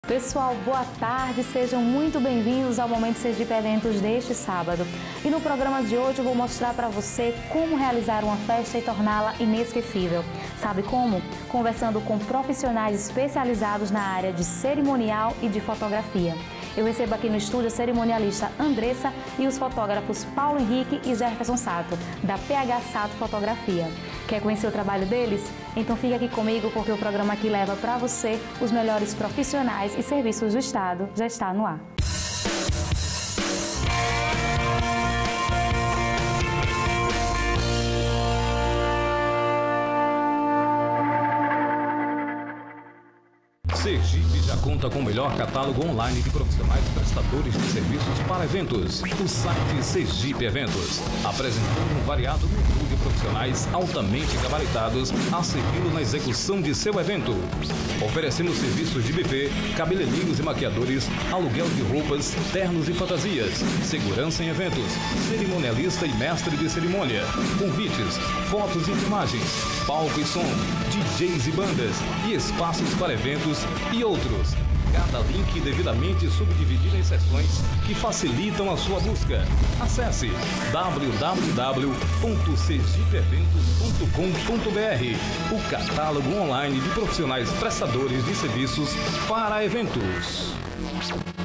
Pessoal, boa tarde, sejam muito bem-vindos ao Momento Sergipe Eventos deste sábado. E no programa de hoje eu vou mostrar para você como realizar uma festa e torná-la inesquecível. Sabe como? Conversando com profissionais especializados na área de cerimonial e de fotografia. Eu recebo aqui no estúdio a cerimonialista Andressa e os fotógrafos Paulo Henrique e Jefferson Sato, da PH Sato Fotografia. Quer conhecer o trabalho deles? Então fica aqui comigo porque o programa aqui leva para você os melhores profissionais e serviços do Estado. Já está no ar. Sergipe já conta com o melhor catálogo online de profissionais prestadores de serviços para eventos. O site Sergipe Eventos, apresentando um variado número de profissionais altamente gabaritados a servi-lo na execução de seu evento. Oferecendo serviços de buffet, cabeleireiros e maquiadores, aluguel de roupas, ternos e fantasias, segurança em eventos, cerimonialista e mestre de cerimônia, convites, fotos e filmagens, palco e som, DJs e bandas e espaços para eventos e outros. Cada link devidamente subdividido em seções que facilitam a sua busca. Acesse www.sergipeeventos.com.br, o catálogo online de profissionais prestadores de serviços para eventos.